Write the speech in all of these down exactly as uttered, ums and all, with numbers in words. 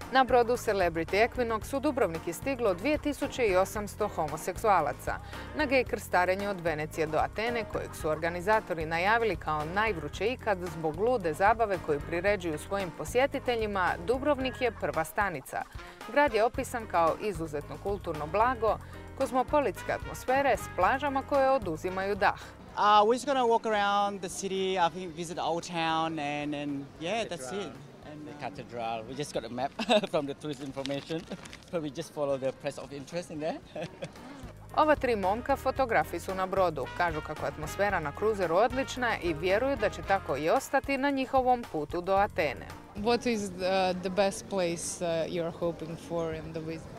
Na brodu Celebrity Equinox u Dubrovnik je stiglo dvije tisuće osamsto homoseksualaca na gej krstarenje od Venecije do Atene, kojeg su organizatori najavili kao najvruće ikad zbog lude zabave koju priređuju svojim posjetiteljima. Dubrovnik je prva stanica. Grad je opisan kao izuzetno kulturno blago, kozmopolitske atmosfere s plažama koje oduzimaju dah. Uh, we're just going to walk around the city, I think visit Old Town, and, and yeah, that's it. The cathedral. We just got a map from the tourist information, so we just follow the place of interest in there. Ova tri momka fotografi su na brodu. Kažu kako je atmosfera na kruzeru odlična i vjeruju da će tako i ostati na njihovom putu do Atene. What is the, the best place uh, you're hoping for in the visit?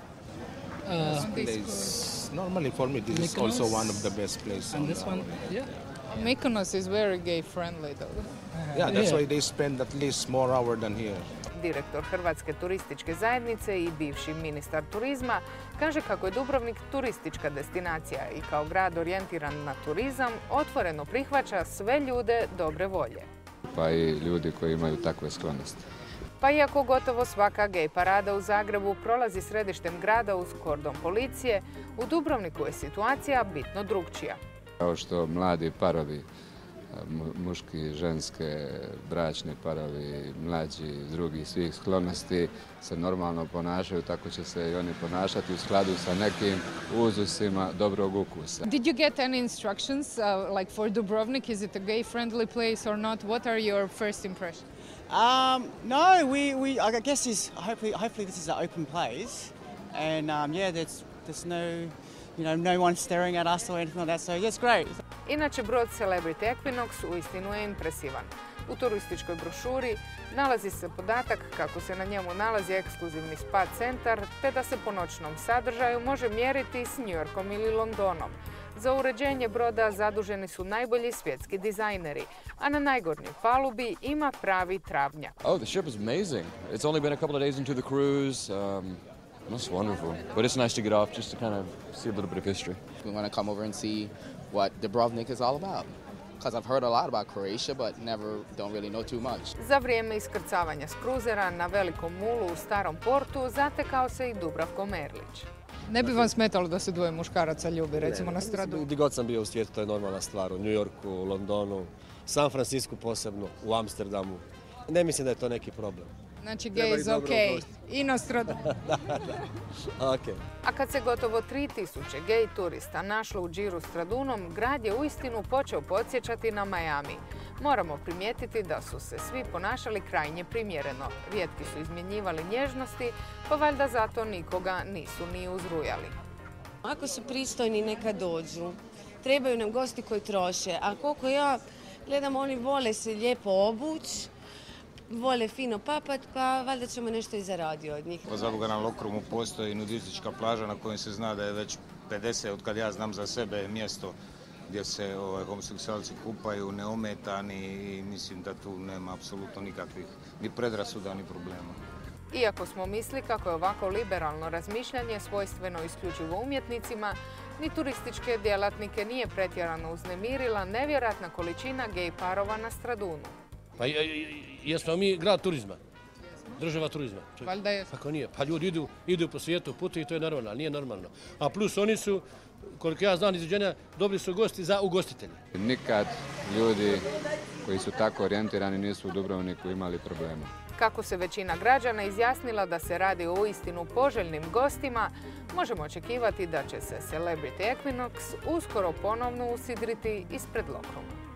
Uh, place. Normally for me this Mykonos? is also one of the best places. And this one? Yeah. Mykonos is very gay friendly though. Yeah, that's Yeah. why they spend at least more hour than here. Direktor Hrvatske turističke zajednice i bivši ministar turizma kaže kako je Dubrovnik turistička destinacija i kao grad orijentiran na turizam otvoreno prihvaća sve ljude dobre volje. Pa i ljudi koji imaju takve sklonosti. Pa iako gotovo svaka gej parada u Zagrebu prolazi središtem grada uz kordon policije, u Dubrovniku je situacija bitno drukčija. Kao što mladi parovi, muški, ženske, bračni parovi, mlađi, drugi, svih sklonosti se normalno ponašaju, tako će se i oni ponašati u skladu sa nekim uzusima dobrog ukusa. Did you get any instructions uh, like for Dubrovnik? Is it a gay friendly place or not? What are your first impressions? Um, no, we, we, I guess is hopefully, hopefully this is an open place, and um, yeah, there's, there's no, you know, no one staring at us or anything like that, so yeah, it's great. Inače, brod Celebrity Equinox uistinu je impresivan. U turističkoj brošuri nalazi se podatak kako se na njemu nalazi ekskluzivni spa centar, te da se po noćnom sadržaju može mjeriti s New Yorkom ili Londonom. Za uređenje broda zaduženi su najbolji svjetski dizajneri, a na najgornjoj palubi ima pravi travnjak. Oh, the ship is amazing. It's only been a couple of days into the cruise. Um, it's wonderful, but it's nice to get off just to kind of see a little bit of history. We want to come over and see what Dubrovnik is all about. Because I've heard a lot about Croatia, but never, don't really know too much. Za vrijeme iskrcavanja s kruzera na Velikom mulu u Starom portu zatekao se i Dubravko Merlić. Ne bi vam smetalo da se dvoje muškaraca ljubi, recimo na Stradunu? Gdje god sam bio u svijetu, to je normalna stvar. U New Yorku, u Londonu, San Francisco posebno, u Amsterdamu. Ne mislim da je to neki problem. Znači gay is ok. I na Stradunu. Okay. A kad se gotovo tri tisuće gej turista našlo u džiru Stradunom, grad je uistinu počeo podsjećati na Miami. Moramo primijetiti da su se svi ponašali krajnje primjereno. Rijetki su izmjenjivali nježnosti, pa valjda zato nikoga nisu ni uzrujali. Ako su pristojni, neka dođu. Trebaju nam gosti koji troše, a koliko ja gledam, oni vole se lijepo obući, vole fino papat, pa valjda ćemo nešto i zaraditi od njih. Po Zaboga na Lokrumu postoji nudistička plaža na kojoj se zna da je već pedeset, od kad ja znam za sebe, mjesto gdje se ovaj, homoseksualci kupaju neometani i mislim da tu nema apsolutno nikakvih ni predrasuda ni problema. Iako smo misli kako je ovako liberalno razmišljanje svojstveno isključivo umjetnicima, ni turističke djelatnike nije pretjerano uznemirila nevjerojatna količina gej parova na Stradunu. Pa jesmo mi grad turizma, država turizma. Valjda je. Kako nije? Pa ljudi idu, idu po svijetu, putuju i to je normalno, nije normalno. A plus oni su, koliko ja znam izveđenja, dobri su gosti za ugostitelji. Nikad ljudi koji su tako orijentirani nisu u Dubrovniku imali problema. Kako se većina građana izjasnila da se radi o uistinu poželjnim gostima, možemo očekivati da će se Celebrity Equinox uskoro ponovno usidriti ispred Lokruma.